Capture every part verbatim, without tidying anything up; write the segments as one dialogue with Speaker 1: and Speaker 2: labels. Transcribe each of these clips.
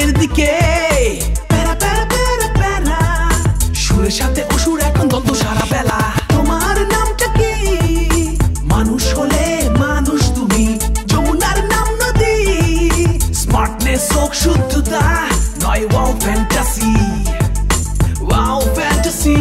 Speaker 1: সামনের দিকে প্যারা প্যারা প্যারা প্যারা সুরের সাথে অসুর এখন দ্বন্দ্ব সারা বেলা তোমার নামটা কি মানুষ হলে মানুষ তুমি যমুনার নাম নদী স্মার্টনেস হোক শুদ্ধতা নয় ওয়াও ফ্যান্টাসি ওয়াও ফ্যান্টাসি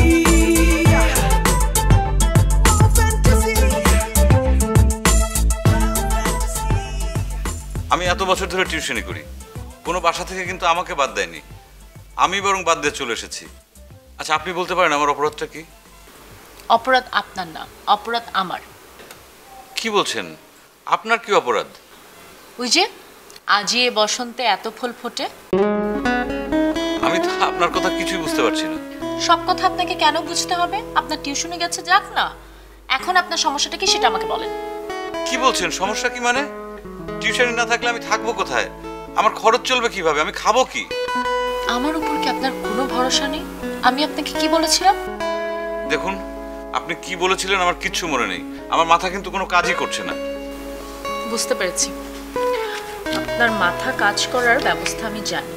Speaker 2: আমি এত বছর ধরে টিউশনি করি কোনো বাসা থেকে কিন্তু আমাকে বাদ দেয়নি আমি বরং বাদ দিয়ে চলে এসেছি আচ্ছা আপনি বলতে পারেন আমার অপরাধটা কি
Speaker 3: অপরাধ আপনার না অপরাধ আমার
Speaker 2: কি বলছেন আপনার কি অপরাধ
Speaker 3: ওই যে আজই এ বসন্তে এত ফুল ফোটে
Speaker 2: আমি তো আপনার কথা কিছুই বুঝতে পারছি না
Speaker 3: সব কথা আপনাকে কেন বুঝতে হবে আপনার টিউশনে গেছে যাক না এখন আপনার সমস্যাটা কি সেটা আমাকে বলেন
Speaker 2: কি বলছেন সমস্যা কি মানে টিউশনি না থাকলে আমি থাকবো কোথায় আমার খরচ চলবে কিভাবে আমি খাবো কি
Speaker 3: আমার উপর কি আপনার কোনো ভরসা নেই আমি আপনাকে কি বলেছিলাম
Speaker 2: দেখুন আপনি কি বলেছিলেন আমার কিচ্ছু মনে নেই আমার মাথা কিন্তু কোনো কাজই করছে না
Speaker 3: বুঝতে পেরেছি আপনার মাথা কাজ করার ব্যবস্থা আমি জানি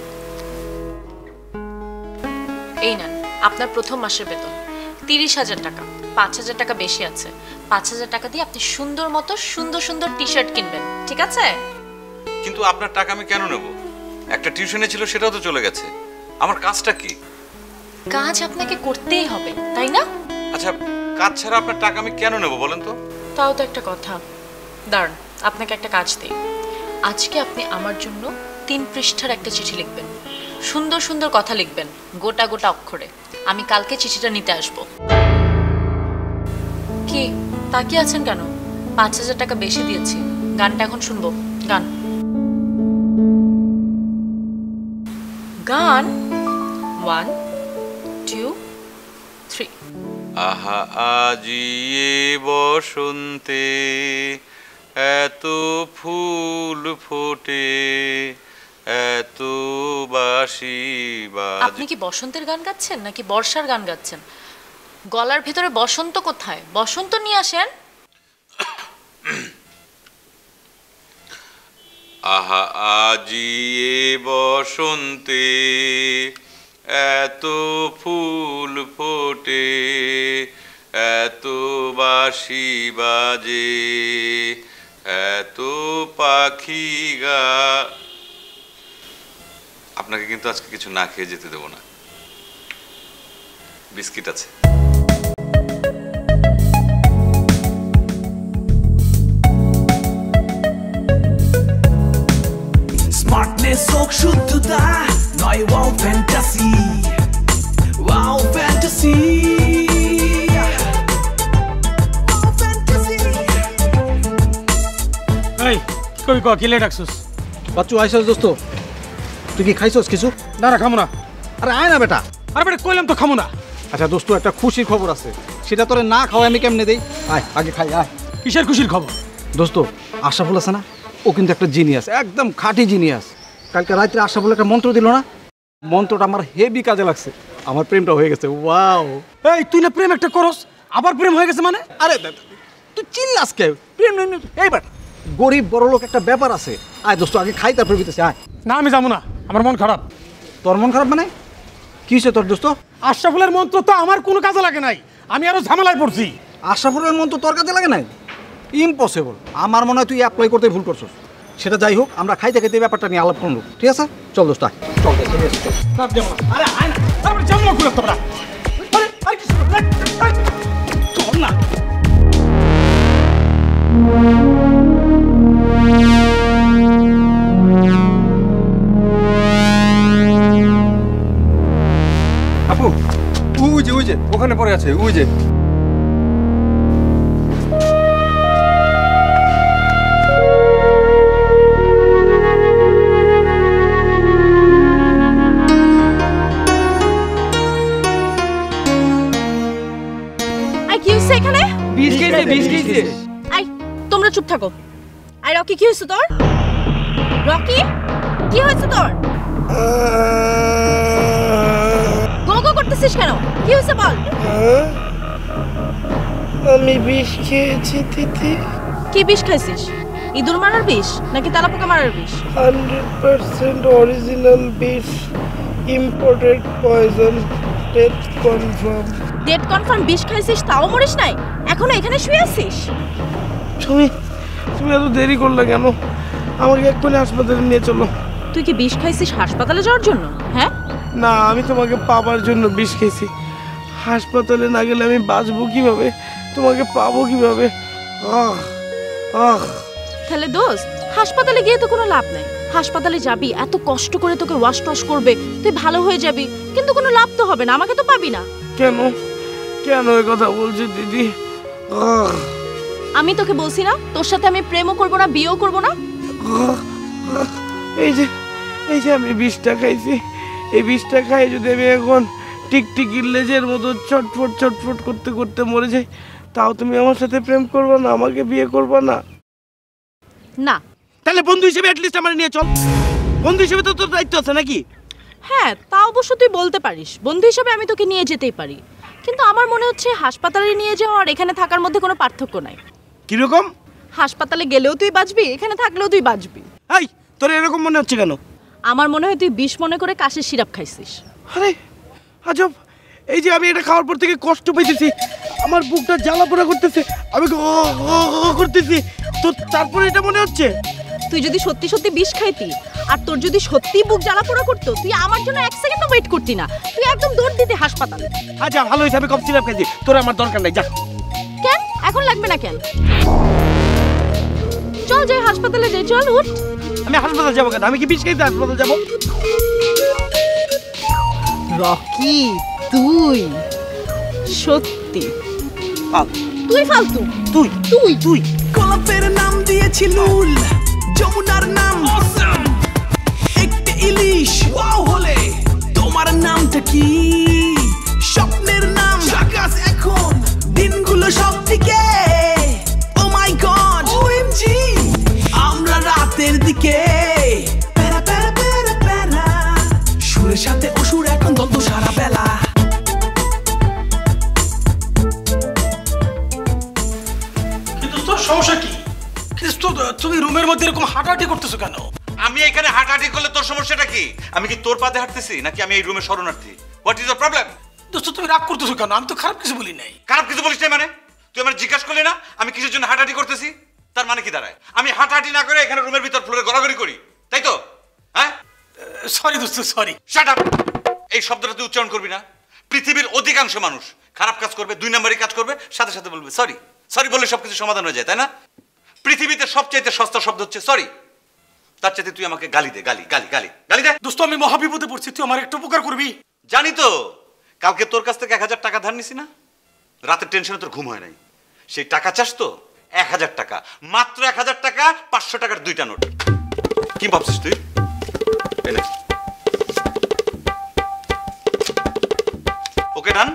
Speaker 3: এই নেন আপনার প্রথম মাসের বেতন তিরিশ হাজার টাকা পাঁচ হাজার টাকা বেশি আছে পাঁচ হাজার টাকা দিয়ে আপনি সুন্দর মতো সুন্দর সুন্দর টি শার্ট কিনবেন ঠিক আছে
Speaker 2: কিন্তু আপনার টাকা আমি কেন নেব একটা টিউশনে ছিল সেটাও তো চলে গেছে আমার কাজটা কি
Speaker 3: কাজ আপনাকে করতেই হবে তাই না
Speaker 2: আচ্ছা কাজ ছাড়া আপনার টাকা আমি কেন নেব বলেন তো
Speaker 3: তাও তো একটা কথা দাঁড়ান আপনাকে একটা কাজ দিই আজকে আপনি আমার জন্য তিন পৃষ্ঠার একটা চিঠি লিখবেন সুন্দর সুন্দর কথা লিখবেন গোটা গোটা অক্ষরে আমি কালকে চিঠিটা নিতে আসব কি তাকিয়ে আছেন কেন পাঁচ হাজার টাকা বেশি দিয়েছি গানটা এখন শুনবো গান গান ওয়ান টু থ্রি
Speaker 2: আহা আজি এ বসন্তে এত ফুল ফোটে এত বাঁশি বাজে
Speaker 3: আপনি কি বসন্তের গান গাচ্ছেন নাকি বর্ষার গান গাচ্ছেন গলার ভিতরে বসন্ত কোথায় বসন্ত নিয়ে আসেন
Speaker 2: আহা আজি এ বসন্তে এত ফুল ফোটে এত বাঁশি বাজে এত পাখি গা আপনাকে কিন্তু আজকে কিছু না খেয়ে যেতে দেবো না বিস্কিট আছে
Speaker 1: স্মার্টনেস হোক শুদ্ধতা নয় ওয়াও ফ্যান্টাসি ওয়াও ফ্যান্টাসি
Speaker 4: এই কই ক কি লে ডাকছস
Speaker 5: বাচ্চু আইছস দোস্ত তুই কি খাইছস কিছু
Speaker 4: না না খামো না
Speaker 5: আরে আয় না বেটা
Speaker 4: আরে বেটা কইলাম তো খামো না
Speaker 5: আচ্ছা দোস্ত একটা খুশির খবর আছে সেটা তোরে না খাওয়া আমি কেমনে দেই আয় আগে খাই আয়
Speaker 4: কিসের খুশির খবর
Speaker 5: দোস্ত আশাফুল আছে না ও কিন্তু একটা জিনিয়াস একদম খাঁটি জিনিয়াস কালকে রাত্রে আশাফুল একটা মন্ত্র দিল না মন্ত্রটা আমার হেভি কাজে লাগছে আমার প্রেমটা হয়ে গেছে ওয়াও
Speaker 4: এই তুই না প্রেম একটা করস আবার প্রেম হয়ে গেছে মানে
Speaker 5: আরে তুই চিল্লাস কে প্রেম এই বেটা গরিব বড় লোক একটা ব্যাপার আছে আয় দোস্ত আগে খাই তারপর বিতেছে আয়
Speaker 4: না আমি যাবো না আমার মন খারাপ
Speaker 5: তোর মন খারাপ মানে কি হয়েছে তোর দোস্ত
Speaker 4: আশরাফুলের মন্ত্র তো আমার কোনো কাজে লাগে নাই আমি আরো ঝামেলায় পড়ছি
Speaker 5: আশরাফুলের মন্ত্র তোর কাজে লাগে নাই ইম্পসিবল আমার মনে হয় তুই অ্যাপ্লাই করতে ভুল করছিস সেটা যাই হোক আমরা খাইতে খাইতে ব্যাপারটা নিয়ে আলাপ করব ঠিক আছে চল দোস্ত চল
Speaker 4: আরে আয় না তারপরে জামলা খুলে তোরা আরে আরে কি চল না
Speaker 6: আপু ওই যে ওই যে ওখানে পড়ে আছে ওই যে
Speaker 7: এখানে বিশ কেজি বিশ কেজি আই তোমরা চুপ থাকো আই রকি কি হইছে তোর রকি কি হইছে তোর গোগো করতেছিস কেন কি হইছে বল
Speaker 8: আমি বিষ খেয়েছি তিতি
Speaker 7: কি বিষ খাইছিস ইঁদুর মারার বিষ নাকি তেলাপোকা মারার বিষ?
Speaker 8: হান্ড্রেড পার্সেন্ট অরিজিনাল বিষ, imported poison, death confirm.
Speaker 7: Date confirm বিষ খাইছিস তাও মরিস নাই, এখনো এখানে শুয়ে আছিস?
Speaker 8: তুমি তুমি এত দেরি করলে কেন? আমাকে এক্ষুনি হাসপাতালে নিয়ে চলো।
Speaker 7: তুই কি বিষ খাইছিস হাসপাতালে যাওয়ার জন্য? হ্যাঁ
Speaker 8: না, আমি তোমাকে পাবার জন্য বিষ খেয়েছি। হাসপাতালে না গেলে আমি বাঁচবো কিভাবে, তোমাকে পাবো কিভাবে? আহ আহ
Speaker 7: তাহলে দোস্ত হাসপাতালে গিয়ে তো কোনো লাভ নাই। হাসপাতালে যাবি, এত কষ্ট করে তোকে ওয়াশ টশ করবে, তুই ভালো হয়ে যাবি, কিন্তু কোনো লাভ তো হবে না, আমাকে তো পাবি না।
Speaker 8: কেন কেন এই কথা বলছি দিদি? আহ
Speaker 7: আমি তোকে বলছি না তোর সাথে আমি প্রেমও করবো না, বিয়েও করবো না?
Speaker 8: আহ, আহ, এই যে এই যে আমি বিষটা খাইছি, এই বিষটা খাই যদি আমি এখন টিকটিকির লেজের মতো ছটফট ছটফট করতে করতে মরে যাই, তাও তুমি আমার সাথে প্রেম করবে না, আমাকে বিয়ে করবে না?
Speaker 7: না।
Speaker 8: তাহলে বন্ধু হিসেবে অ্যাটলিস্ট আমার নিয়ে চল। বন্ধু হিসেবে তো তোর দায়িত্ব আছে নাকি?
Speaker 7: হ্যাঁ তা অবশ্য তুই বলতে পারিস, বন্ধু হিসেবে আমি তোকে নিয়ে যেতেই পারি, কিন্তু আমার মনে হচ্ছে হাসপাতালে নিয়ে যাওয়া আর এখানে থাকার মধ্যে কোনো পার্থক্য নাই।
Speaker 8: কিরকম?
Speaker 7: হাসপাতালে গেলেও তুই বাঁচবি, এখানে থাকলেও তুই বাঁচবি।
Speaker 8: এই তোর এরকম মনে হচ্ছে কেন?
Speaker 7: আমার মনে হয় তুই বিষ মনে করে কাশির সিরাপ খাইছিস।
Speaker 8: আরে আজব, এই যে আমি এটা খাওয়ার পর থেকে কষ্ট পাইতেছি, আমার বুকটা জ্বালা পোড়া করতেছে, আমি গ- গ- গ- করতেছি, তো তারপরে এটা মনে হচ্ছে?
Speaker 7: তুই যদি সত্যি সত্যি বিষ খাইতি আর তোর যদি সত্যি বুক জ্বালা পোড়া করতো, তুই আমার জন্য এক সেকেন্ডও ওয়েট করতি না, তুই একদম দৌড় দিতে হাসপাতালে।
Speaker 8: আচ্ছা ভালো হয়েছে, আমি কম সিরাপ খাইছি, তোর আমার দরকার নাই, যা।
Speaker 7: কেন এখন লাগবে না কেন? চল যাই হাসপাতালে যাই, চল উঠ।
Speaker 8: আমি হাসপাতাল যাবো কেন? আমি কি বিষ খাইতে হাসপাতাল যাবো?
Speaker 7: রকি তুই সত্যি তুই ফালতু,
Speaker 8: তুই
Speaker 7: তুই
Speaker 8: তুই
Speaker 1: গোলাপের নাম দিয়েছি লুল, যমুনার নাম একটি ইলিশ ওয়াও হলে তোমার নামটা কি? স্বপ্নের নাম আকাশ, এখন দিনগুলো সব দিকে ও মাই গড ওএমজি, আমরা রাতের দিকে প্যারা প্যারা প্যারা প্যারা, সুরের সাথে অসুর এখন দ্বন্দ্ব সারা বেলা।
Speaker 4: কিন্তু তোর সমস্যা কি? কিন্তু তুমি রুমের মধ্যে এরকম হাঁটাহাঁটি করতেছো কেন?
Speaker 2: আমি এখানে হাঁটাহাঁটি করলে তোর সমস্যাটা কি? আমি কি তোর পাতে হাঁটতেছি নাকি আমি এই রুমে শরণার্থী? What is the problem?
Speaker 4: দোস্ত তুমি রাগ করতেছো কেন? আমি তো খারাপ কিছু বলি নাই।
Speaker 2: খারাপ কিছু বলিস না মানে? তুই আমার জিজ্ঞাসা করলি না আমি কিসের জন্য হাঁটাহাঁটি করতেছি? তার মানে কি দাঁড়ায়? আমি হাঁটাহাঁটি না করে এখানে রুমের ভিতর ফ্লোরে গড়াগড়ি করি, তাই তো? হ্যাঁ
Speaker 4: সরি দোস্ত সরি।
Speaker 2: Shut up! এই শব্দটা তুই উচ্চারণ করবি না। পৃথিবীর অধিকাংশ মানুষ খারাপ কাজ করবে, দুই নম্বরই কাজ করবে, সাথে সাথে বলবে সরি। সরি বললে সবকিছু সমাধান হয়ে যায়, তাই না? পৃথিবীতে সবচাইতে সস্তা শব্দ হচ্ছে সরি। তার চাইতে তুই আমাকে গালি দে, গালি গালি গালি গালি দে।
Speaker 4: দোস্ত আমি মহাবিপদে পড়ছি, তুই আমার একটু উপকার করবি?
Speaker 2: জানি তো, কালকে তোর কাছ থেকে এক হাজার টাকা ধার নিছি না, রাতের টেনশনে তোর ঘুম হয় নাই। সেই টাকা চাস তো? এক হাজার টাকা, মাত্র এক হাজার টাকা, পাঁচশো টাকার দুইটা নোট। কি ভাবছিস তুই? ওকে ডান।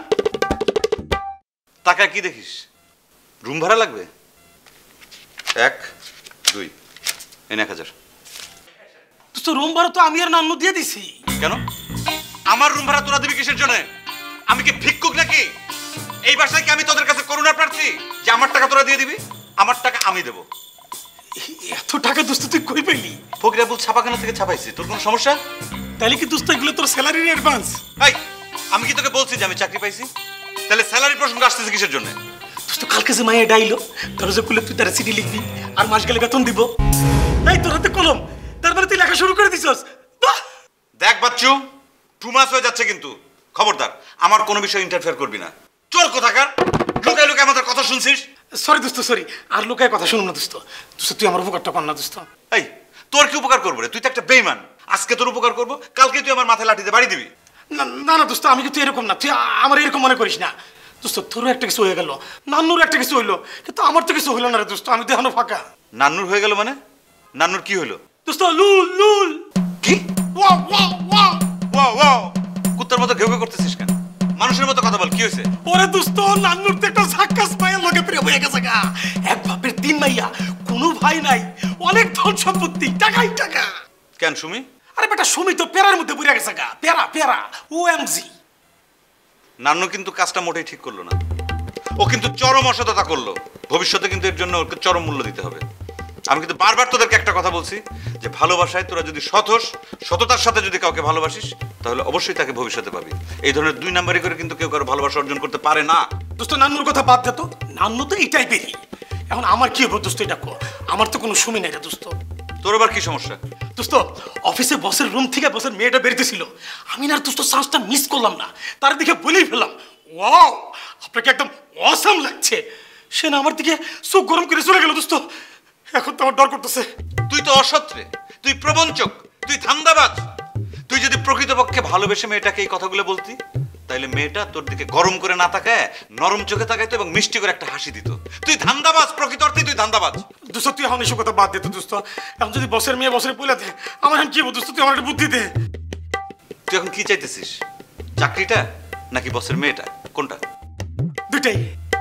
Speaker 2: টাকা কি দেখিস? রুম ভাড়া লাগবে? এক দুই, এনে এক হাজার।
Speaker 4: দোস্ত রুম ভাড়া তো আমি আর নান্নু দিয়ে দিছি।
Speaker 2: কেন? আমার রুম ভাড়া তোরা দিবি কিসের জন্য? আমি কি ভিক্ষুক নাকি? এই বাসায় কি আমি তোদের কাছে করুণা প্রার্থী যে আমার টাকা তোরা দিয়ে দিবি? আমার টাকা আমি দেবো।
Speaker 4: এত টাকা দোস্ত তুই কই পেলি?
Speaker 2: ফকিরাবুল ছাপাখানা থেকে ছাপাইছি। তোর কোনো সমস্যা?
Speaker 4: তাহলে কি দোস্ত এগুলো তোর স্যালারির অ্যাডভান্স?
Speaker 2: এই আমি কি তোকে বলছি যে আমি চাকরি পাইছি? তাহলে স্যালারি প্রসঙ্গ আসতেছে কিসের জন্য?
Speaker 4: দোস্ত কালকে যে মাইয়া ডাইলো, দরজা খুলে তুই তার সিটি লিখবি আর মাস গেলে বেতন দিব। এই তোর হাতে কলম, তারপরে তুই লেখা শুরু করে দিছস। বাহ!
Speaker 2: দেখ বাচ্চু, টু মাস হয়ে যাচ্ছে কিন্তু। খবরদার আমার কোনো বিষয়ে ইন্টারফেয়ার করবি না। চল কোথাকার, লুকাই লুকাই আমাদের কথা শুনছিস।
Speaker 4: সরি দোস্ত সরি, আর লোকায় কথা শুনুন না দোস্ত। দোস্ত তুই আমার উপকারটা কর না দোস্ত।
Speaker 2: এই তোর কি উপকার করবো রে? তুই তো একটা বেইমান। আজকে তোর উপকার করবো, কালকে তুই আমার মাথায় লাঠিতে বাড়ি দিবি।
Speaker 4: না না না দোস্ত, আমি কিন্তু এরকম না, তুই আমার এরকম মনে করিস না দোস্ত। তোরও একটা কিছু হয়ে গেল, নান্নুর একটা কিছু হইলো, কিন্তু আমার তো কিছু হইলো না রে দোস্ত। আমি তো এখনো ফাঁকা।
Speaker 2: নান্নুর হয়ে গেল মানে? নান্নুর কি হলো?
Speaker 4: দোস্ত লুল লুল।
Speaker 2: কি? Wow wow wow wow wow! কুত্তার মতো ঘেউ ঘেউ করতেছিস কেন? মানুষের মতো কথা বল, কি হয়েছে?
Speaker 4: ওরে দোস্ত নান্নুর তো একটা ঝাক্কাস পায়ের লগে প্রেম হয়ে গেছে গা। এক বাপের তিন মাইয়া, কোনো ভাই নাই, অনেক ধন সম্পত্তি, টাকাই টাকা।
Speaker 2: কেন সুমি?
Speaker 4: আরে বেটা সুমি তো পেরার মধ্যে বুড়ে গেছে গা। পেরা পেরা ওএমজি।
Speaker 2: নান্নু কিন্তু কাজটা মোটেই ঠিক করলো না। ও কিন্তু চরম অসততা করলো। ভবিষ্যতে কিন্তু এর জন্য ওকে চরম মূল্য দিতে হবে। আমি কিন্তু বারবার তোদেরকে একটা কথা বলছি যে ভালোবাসায় তোরা যদি সৎ হোস, সততার সাথে যদি কাউকে ভালোবাসিস তাহলে অবশ্যই তাকে ভবিষ্যতে পাবি। এই ধরনের দুই নাম্বারি করে কিন্তু কেউ কারো ভালোবাসা অর্জন করতে পারে না।
Speaker 4: দোস্ত নান্নুর কথা বাদ দে তো, নান্নু তো এই টাইপেরই। এখন আমার কি হবো দোস্ত, এটা কো, আমার তো কোনো সুমি নাই রে দোস্ত।
Speaker 2: তোর আবার কি সমস্যা?
Speaker 4: দোস্ত অফিসে বসের রুম থেকে বসের মেয়েটা বেরিতেছিল, আমি না দোস্ত চান্সটা মিস করলাম না, তার দিকে বলেই ফেললাম ওয়াও আপনাকে একদম অসাম লাগছে। সে না আমার দিকে চোখ গরম করে চলে গেল দোস্ত। এখন তো আমার ডর করতেছে।
Speaker 2: তুই তো অসত্রে, তুই প্রবঞ্চক, তুই ধান্দাবাজ। তুই যদি প্রকৃতপক্ষে ভালোবেসে মেয়েটাকে এই কথাগুলো বলতি তাইলে মেয়েটা তোর দিকে গরম করে না তাকায় নরম চোখে তাকাইতো এবং মিষ্টি করে একটা হাসি দিত। তুই ধান্দাবাজ, প্রকৃত অর্থে তুই ধান্দাবাজ।
Speaker 4: দোস্ত তুই এখন এসব কথা বাদ দে তো দোস্ত। এখন যদি বসের মেয়ে বসের বলে দে, আমার এখন কি হবো দোস্ত, তুই আমার একটা বুদ্ধি দে।
Speaker 2: তুই এখন কি চাইতেছিস, চাকরিটা নাকি বসের মেয়েটা, কোনটা?
Speaker 4: দুটাই।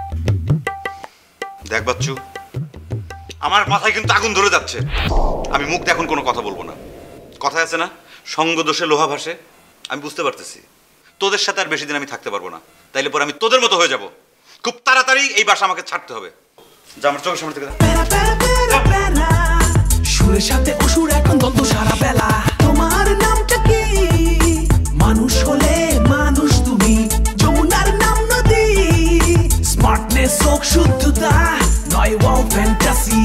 Speaker 2: দেখ বাচ্চু, আমার মাথায় কিন্তু আগুন ধরে যাচ্ছে। আমি মুখ দিয়ে এখন কোনো কথা বলবো না। কথা আছে না, সঙ্গ দোষে লোহা ভাসে। আমি বুঝতে পারতেছি তোদের সাথে আর বেশি দিন আমি থাকতে পারবো না, তাইলে পরে আমি তোদের মতো হয়ে যাব। খুব তাড়াতাড়ি এই বাসা আমাকে ছাড়তে হবে। যা আমার চোখের সামনে থেকে যা।
Speaker 1: প্যারা প্যারা প্যারা প্যারা, সুরের সাথে অসুর এখন দ্বন্দ্ব সারা বেলা। তোমার নামটা কি? মানুষ হলে মানুষ তুমি, যমুনার নাম নদী। স্মার্টনেস হোক শুদ্ধতা, নয় ওয়াও ফ্যান্টাসি।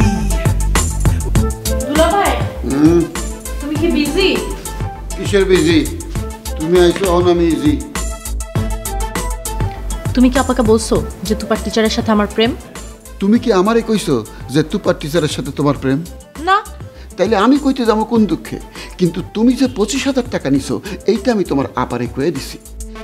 Speaker 7: দুলা ভাই তুমি কি বিজি?
Speaker 9: কিসের বিজি? তুমি আইছো অন আমি ইজি।
Speaker 7: তুমি কি আপাকে বলছো যে তুপার টিচারের সাথে আমার প্রেম?
Speaker 9: তুমি কি আমারে কইছো যে তুপার টিচারের সাথে তোমার প্রেম?
Speaker 7: না।
Speaker 9: তাইলে আমি কইতে যাবো কোন দুঃখে? কিন্তু তুমি যে পঁচিশ হাজার টাকা নিছো এইটা আমি তোমার আপারে কয়ে দিছি।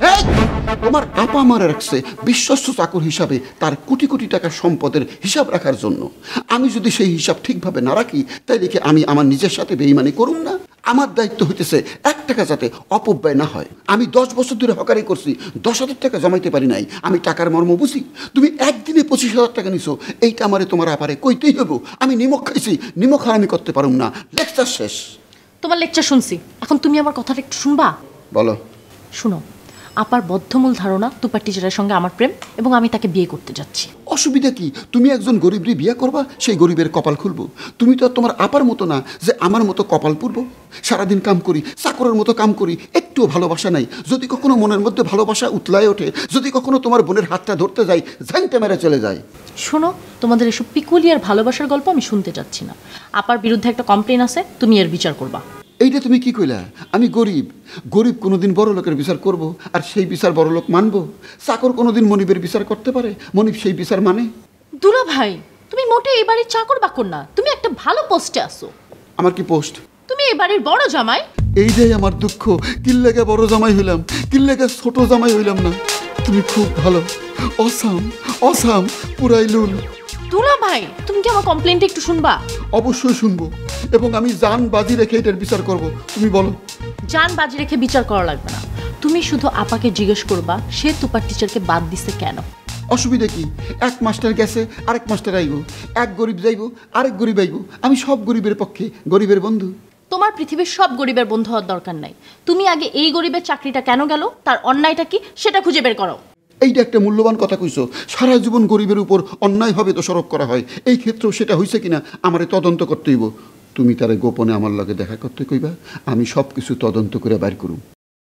Speaker 9: তোমার আপা আমার রাখছে বিশ্বস্ত চাকর হিসাবে তার কোটি কোটি টাকার সম্পদের হিসাব রাখার জন্য। আমি যদি সেই হিসাব ঠিকভাবে না রাখি তাই দেখে আমি আমার নিজের সাথে বেইমানি করুম না? আমার দায়িত্ব হইতেছে এক টাকা যাতে অপব্যয় না হয়। আমি দশ বছর ধরে হকারি করছি, দশ হাজার টাকা জমাইতে পারি নাই। আমি টাকার মর্ম বুঝি। তুমি একদিনে পঁচিশ হাজার টাকা নিছো, এইটা আমারে তোমার আপারে কইতেই হবো। আমি নিমক খাইছি, নিমক হারামি করতে পারুম না। লেকচার শেষ।
Speaker 7: তোমার লেকচার শুনছি, এখন তুমি আমার কথাটা একটু শুনবা?
Speaker 9: বলো।
Speaker 7: শুনো, আপার বদ্ধমূল ধারণা তুপার টিচারের সঙ্গে আমার প্রেম এবং আমি তাকে বিয়ে করতে যাচ্ছি।
Speaker 9: অসুবিধা কি? তুমি একজন গরিবরে বিয়ে করবা, সেই গরিবের কপাল খুলবো। তুমি তো আর তোমার আপার মতো না যে আমার মতো কপাল পুরবো। সারাদিন কাম করি, চাকরের মতো কাম করি, একটুও ভালোবাসা নাই। যদি কখনো মনের মধ্যে ভালোবাসা উতলায় ওঠে, যদি কখনো তোমার বোনের হাতটা ধরতে যাই, ঝাংটা মেরে চলে যায়।
Speaker 7: শোনো, তোমাদের এসব পিকুলিয়ার ভালোবাসার গল্প আমি শুনতে যাচ্ছি না। আপার বিরুদ্ধে একটা কমপ্লেন আছে, তুমি এর বিচার করবা।
Speaker 9: এইটা তুমি কি কইলা? আমি গরিব, গরিব কোনোদিন বড় লোকের বিচার করব আর সেই বিচার বড় লোক মানবো? চাকর কোনোদিন মনিবের বিচার করতে পারে? মনিব সেই বিচার মানে?
Speaker 7: দুলা ভাই, তুমি মোটে এই বাড়ির চাকর বাকর না, তুমি একটা ভালো পোস্টে আসো।
Speaker 9: আমার কি পোস্ট?
Speaker 7: তুমি এই বাড়ির বড় জামাই।
Speaker 9: এই যে আমার দুঃখ, কিল্লেগে বড় জামাই হইলাম, কিল্লেগে ছোট জামাই হইলাম না। তুমি খুব ভালো, অসাম অসাম পুরাই লুল।
Speaker 7: দুলা ভাই, তুমি কি আমার কমপ্লেনটা একটু শুনবা?
Speaker 9: অবশ্যই শুনবো, এবং আমি জান বাজি রেখে এটার বিচার করব। তুমি বলো।
Speaker 7: জান বাজি রেখে বিচার করা লাগবে না, তুমি শুধু আপাকে জিজ্ঞেস করবা সে তুপার টিচারকে বাদ দিছে কেন।
Speaker 9: অসুবিধা কি? এক মাস্টার গেছে, আরেক মাস্টার আইব, এক গরিব যাইব, আরেক গরিব আইব। আমি সব গরিবের পক্ষে, গরিবের বন্ধু।
Speaker 7: তোমার পৃথিবীর সব গরিবের বন্ধু হওয়ার দরকার নাই। তুমি আগে এই গরিবের চাকরিটা কেন গেল, তার অন্যায়টা কি সেটা খুঁজে বের করো।
Speaker 9: এইটা একটা মূল্যবান কথা কইছো। সারা জীবন গরিবের উপর অন্যায়ভাবে দোষারোপ করা হয়, এই ক্ষেত্রেও সেটা হয়েছে কিনা আমারে তদন্ত করতে হইব। তুমি তারে গোপনে আমার লগে দেখা করতে কইবা, আমি সব কিছু তদন্ত করে বাইর করুম।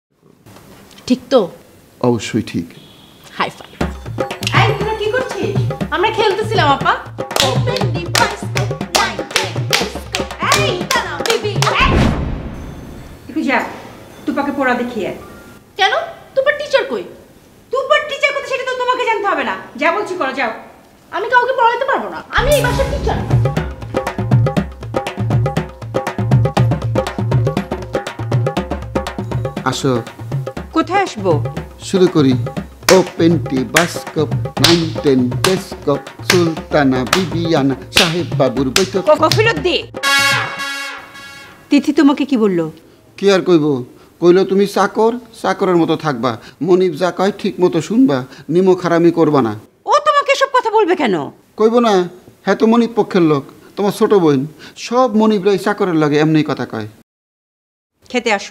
Speaker 7: ঠিক তো?
Speaker 9: অবশ্যই ঠিক।
Speaker 7: High five. এই তোরা কি করছিস? আমরা খেলতেছিলাম আপা। Open device nine ten disco. এই দাঁড়া বিবি।
Speaker 10: একটু যা, তুপাকে পড়া দেখিয়ে।
Speaker 7: কেন? তুপার টিচার কই?
Speaker 10: তুপার টিচার কোথায় সেটা তো তোমাকে জানতে হবে না। যা বলছি করো, যাও।
Speaker 7: আমি কাউকে পড়াতে পারবো না, আমি এই বাসার টিচার।
Speaker 9: আসো।
Speaker 10: কোথায় আসবো?
Speaker 9: শুরু করি। ওপেন টি বাস্কপ নাইন টেন ডেস্কপ সুলতানা বিবিয়ানা সাহেব বাবুর বৈঠক।
Speaker 10: কফিলত দে। তিথি তোমাকে কি বললো?
Speaker 9: কি আর কইব? কইলো তুমি চাকর, চাকরের মতো থাকবা, মনিব যা কয় ঠিক মতো শুনবা, নিমো খারামি করবা না।
Speaker 10: ও তোমাকে সব কথা বলবে কেন?
Speaker 9: কইব না? হ্যাঁ তো মনিব পক্ষের লোক, তোমার ছোট বোন। সব মনিবরাই চাকরের লাগে এমনি কথা কয়।
Speaker 10: খেতে আসো।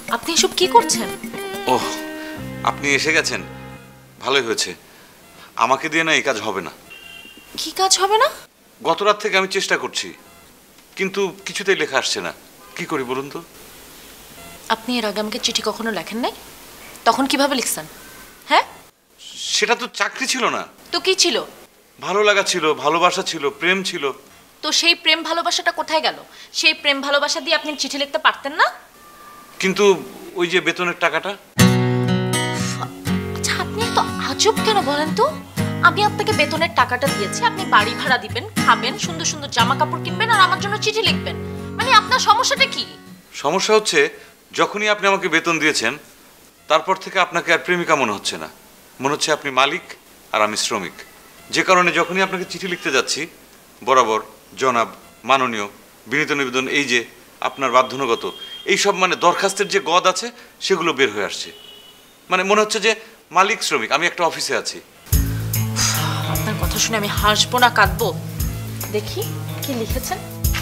Speaker 3: আপনি এসব কি করছেন?
Speaker 2: ওহ, আপনি এসে গেছেন, ভালোই হয়েছে। আমাকে দিয়ে না এই কাজ হবে না।
Speaker 3: কি কাজ হবে না?
Speaker 2: গত রাত থেকে আমি চেষ্টা করছি, কিন্তু কিছুতেই লেখা আসছে না। কি করি বলুন তো?
Speaker 3: আপনি এর আগে আমাকে চিঠি কখনো লেখেন নাই, তখন কিভাবে লিখছেন? হ্যাঁ,
Speaker 2: সেটা তো চাকরি ছিল না।
Speaker 3: তো কি ছিল?
Speaker 2: ভালো লাগা ছিল, ভালোবাসা ছিল, প্রেম ছিল।
Speaker 3: তো সেই প্রেম ভালোবাসাটা কোথায় গেল? সেই প্রেম ভালোবাসা দিয়ে আপনি চিঠি লিখতে পারতেন না?
Speaker 2: কিন্তু ওই যে বেতনের টাকাটা।
Speaker 3: আচ্ছা, আপনি এত আজব কেন বলেন তো? আমি আপনাকে বেতনের টাকাটা দিয়েছি, আপনি বাড়ি ভাড়া দিবেন, খাবেন, সুন্দর সুন্দর জামা কাপড় কিনবেন, আর আমার জন্য চিঠি লিখবেন। মানে আপনার সমস্যাটা কি?
Speaker 2: সমস্যা হচ্ছে যখনই আপনি আমাকে বেতন দিয়েছেন তারপর থেকে আপনাকে আর প্রেমিকা মনে হচ্ছে না, মনে হচ্ছে আপনি মালিক আর আমি শ্রমিক। যে কারণে যখনই আপনাকে চিঠি লিখতে যাচ্ছি বরাবর জনাব, মাননীয়, বিনীত নিবেদন, এই যে আপনার বাধ্যনুগত, এইসব মানে দরখাস্তের যে গদ আছে সেগুলো বের হয়ে আসছে। মানে মনে হচ্ছে যে মালিক শ্রমিক, আমি একটা অফিসে আছি।
Speaker 3: আপনার কথা শুনে আমি হাসবো না কাঁদবো? দেখি কি লিখেছেন।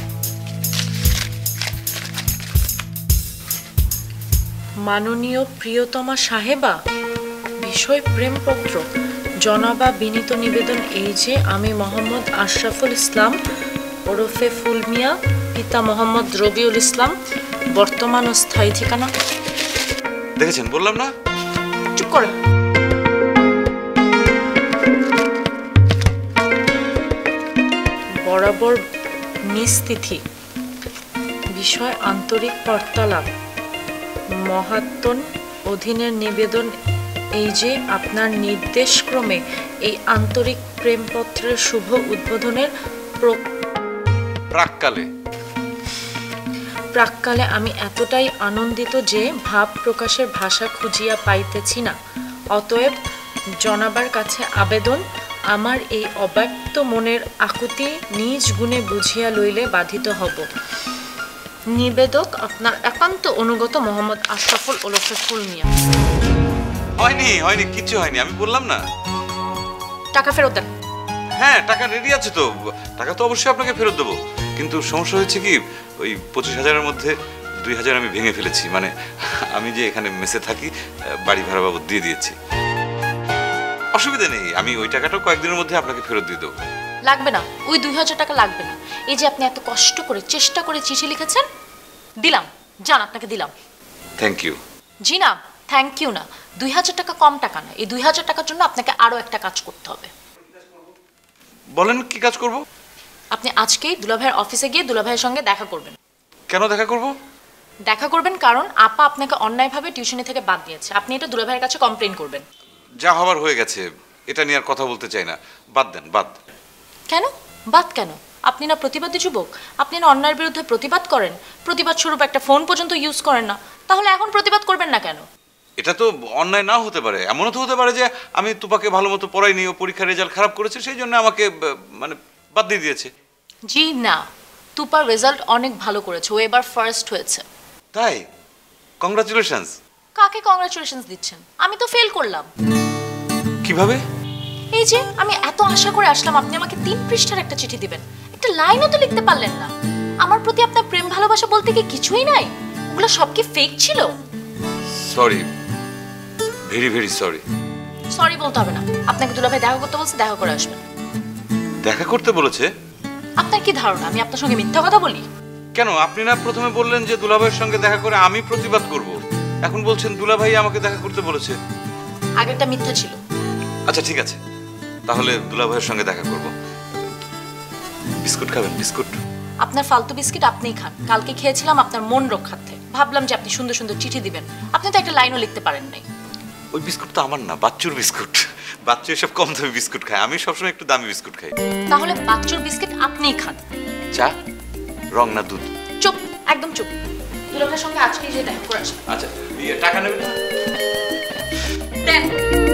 Speaker 3: মাননীয় প্রিয়তমা সাহেবা, বিষয় প্রেমপত্র, জনাবা বিনীত নিবেদন এই যে আমি মোহাম্মদ আশরাফুল ইসলাম ওরফে ফুলমিয়া, পিতা মোহাম্মদ রবিউল ইসলাম, বর্তমান ও স্থায়ী ঠিকানা।
Speaker 2: দেখেছেন, বললাম না?
Speaker 3: চুপ করেন। বরাবর মিস তিথি, বিষয় আন্তরিক বার্তালাপ, মহাত্মন অধীনের নিবেদন এই যে আপনার নির্দেশক্রমে এই আন্তরিক প্রেমপত্রের শুভ উদ্বোধনের
Speaker 2: প্রাককালে
Speaker 3: প্রাককালে আমি এতটাই আনন্দিত যে ভাব প্রকাশের ভাষা খুঁজিয়া পাইতেছি না। অতএব জনাবার কাছে আবেদন, আমার এই অব্যক্ত মনের আকুতি নিজ গুণে বুঝিয়া লইলে বাধিত হব। নিবেদক আপনার একান্ত অনুগত মোহাম্মদ আশরাফুল ওরফে ফুলমিয়া।
Speaker 2: হয়নি হয়নি কিচ্ছু হয়নি, আমি বললাম না।
Speaker 3: টাকা ফেরত দেন।
Speaker 2: হ্যাঁ, টাকা রেডি আছে তো, টাকা তো অবশ্যই আপনাকে ফেরত দেবো। কিন্তু সমস্যা হয়েছে কি, ওই পঁচিশ হাজারের মধ্যে দুই হাজার আমি ভেঙে ফেলেছি। মানে আমি যে এখানে মেসে থাকি বাড়ি ভাড়া বাবদ দিয়ে দিয়েছি। অসুবিধা নেই, আমি ওই টাকাটা কয়েকদিনের মধ্যে আপনাকে ফেরত দিয়ে দেবো।
Speaker 3: লাগবে না, ওই দুই হাজার টাকা লাগবে না। এই যে আপনি এত কষ্ট করে চেষ্টা করে চিঠি লিখেছেন, দিলাম, যান আপনাকে দিলাম।
Speaker 2: Thank you.
Speaker 3: জি না, থ্যাংক ইউ না। দুই হাজার টাকা কম টাকা না, এই দুই হাজার টাকার জন্য আপনাকে আরো একটা কাজ করতে হবে।
Speaker 2: বলেন কি কাজ করব?
Speaker 3: আপনি আজকেই দুলাভাইয়ের অফিসে গিয়ে দুলাভাইয়ের সঙ্গে দেখা করবেন।
Speaker 2: কেন দেখা করব?
Speaker 3: দেখা করবেন কারণ আপা আপনাকে অন্যায়ভাবে টিউশনি থেকে বাদ দিয়েছে। আপনি এটা দুলাভাইয়ের কাছে কমপ্লেইন করবেন।
Speaker 2: যা হবার হয়ে গেছে, এটা নিয়ে আর কথা বলতে চাই না, বাদ দেন। বাদ
Speaker 3: কেন? বাদ কেন? আপনি না প্রতিবাদী যুবক, আপনি না অন্যায়ের বিরুদ্ধে প্রতিবাদ করেন, প্রতিবাদ স্বরূপ একটা ফোন পর্যন্ত ইউজ করেন না, তাহলে এখন প্রতিবাদ করবেন না কেন?
Speaker 2: এটা তো অন্যায় নাও হতে পারে, এমনও তো হতে পারে যে আমি তুপাকে ভালো মতো পড়াইনি, ও পরীক্ষার রেজাল্ট খারাপ করেছে, সেই জন্য আমাকে মানে বাদ দিয়ে দিয়েছে।
Speaker 3: জি না, তুপার রেজাল্ট অনেক ভালো করেছে, ও এবার ফার্স্ট হয়েছে।
Speaker 2: তাই? কংগ্রাচুলেশনস।
Speaker 3: কাকে কংগ্রাচুলেশনস দিচ্ছেন? আমি তো ফেল করলাম।
Speaker 2: কিভাবে?
Speaker 3: এই যে আমি এত আশা করে আসলাম আপনি আমাকে তিন পৃষ্ঠার একটা চিঠি দিবেন, একটা লাইনও তো লিখতে পারলেন না। আমার প্রতি আপনার প্রেম ভালোবাসা বলতে কি কিছুই নাই? ওগুলো সব কি ফেক ছিল?
Speaker 2: Sorry, very very sorry.
Speaker 3: Sorry বলতে হবে না, আপনাকে দুলাভাই দেখা করতে বলছে, দেখা করে আসবেন।
Speaker 2: দেখা করতে বলেছে?
Speaker 3: আপনার কি ধারণা আমি আপনার সঙ্গে মিথ্যা কথা বলি?
Speaker 2: কেন, আপনি না প্রথমে বললেন যে দুলাভাইয়ের সঙ্গে দেখা করে আমি প্রতিবাদ করব, এখন বলছেন দুলাভাই আমাকে দেখা করতে বলেছে।
Speaker 3: আগেরটা মিথ্যা ছিল।
Speaker 2: আচ্ছা ঠিক আছে, তাহলে দুলাভাইয়ের সঙ্গে দেখা করব। বিস্কুট খাবেন? বিস্কুট?
Speaker 3: আপনার ফালতু বিস্কিট আপনিই খান। কালকে খেয়েছিলাম আপনার মন রক্ষার্থে, ভাবলাম যে আপনি সুন্দর সুন্দর চিঠি দিবেন, আপনি তো একটা লাইনও লিখতে পারেন নাই।
Speaker 2: ওই বিস্কুট তো আমার না, বাচ্চুর বিস্কুট। বাচ্চু এসব কম দামি বিস্কুট খায়, আমি সবসময় একটু দামি বিস্কুট খাই।
Speaker 3: তাহলে বাচ্চুর বিস্কিট আপনিই খান।
Speaker 2: চা, রং না দুধ?
Speaker 3: চুপ, একদম চুপ। দুলাভাইয়ের সঙ্গে আজকেই যে দেখা করে আসবেন।
Speaker 2: আচ্ছা, দিয়ে টাকা নেবেন না?
Speaker 3: দেন।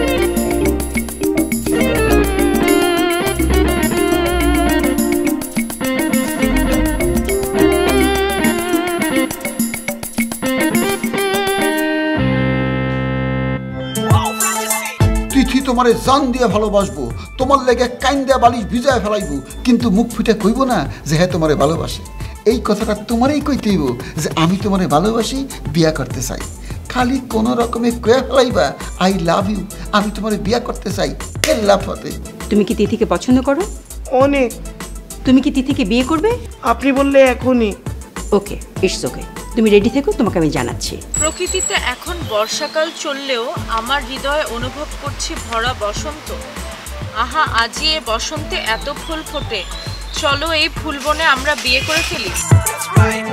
Speaker 9: তিথি তোমারে জান দিয়ে ভালোবাসবো, তোমার লেগে কাইন দিয়া বালিশ ভিজায় ফেলাইবো, কিন্তু মুখ ফুটে কইব না যে হ্যাঁ তোমারে ভালোবাসে। এই কথাটা তোমারই কইতেইব যে আমি তোমারে ভালোবাসি, বিয়া করতে চাই। খালি কোনো রকমে কয়ে ফেলাইবা আই লাভ ইউ, আমি তোমার বিয়া করতে চাই। লাফাতে
Speaker 10: তুমি কি তিথিকে পছন্দ করো?
Speaker 8: অনেক।
Speaker 10: তুমি কি তিথিকে বিয়ে করবে?
Speaker 8: আপনি বললে এখনই।
Speaker 10: ওকে, ইটস ওকে, তুমি রেডি থেকো, তোমাকে আমি জানাচ্ছি।
Speaker 3: প্রকৃতিতে এখন বর্ষাকাল চললেও আমার হৃদয়ে অনুভব করছি ভরা বসন্ত। আহা, আজি এ বসন্তে এত ফুল ফোটে, চলো এই ফুলবনে আমরা বিয়ে করে ফেলি।